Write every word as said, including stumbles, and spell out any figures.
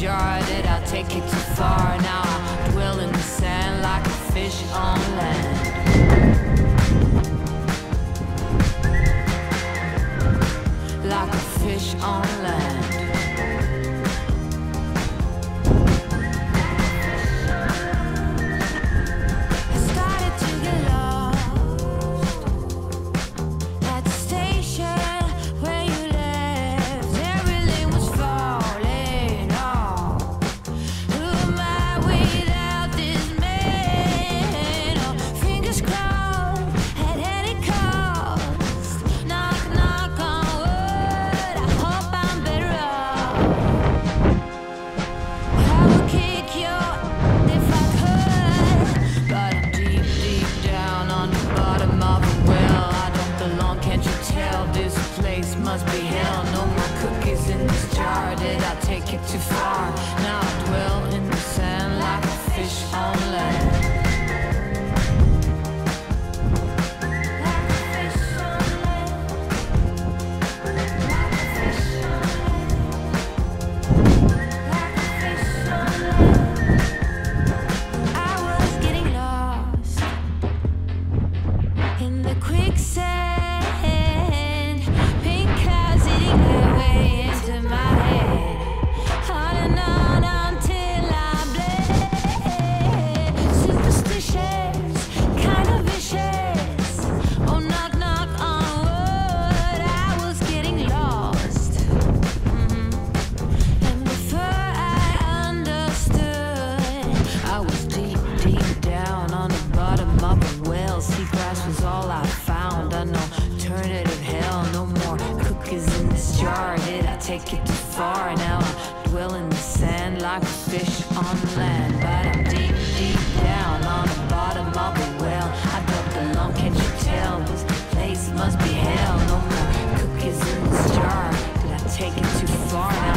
jar. Did I take it too far? Now I dwell in the sand like a fish on land. Like a fish on land. Must be hell, no more cookies in this jar. Did I take it too far? Now I dwell in the sand like a fish on land. I was getting lost in the quicksand. Seagrass was all I found. An alternative hell, no more cookies in this jar. Did I take it too far? Now I dwell in the sand like a fish on land. But I'm deep, deep down on the bottom of a well. I don't belong, can't you tell? This place must be hell. No more cookies in this jar. Did I take it too far? Now